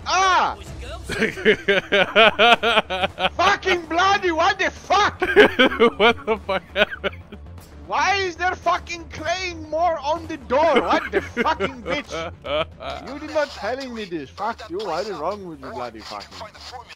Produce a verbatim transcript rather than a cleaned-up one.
Ah! Fucking bloody, what the fuck? What the fuck happened? Why is there fucking Claymore on the door? What the fucking bitch? You did not telling me this. Fuck you, what is wrong with you, bloody fucking?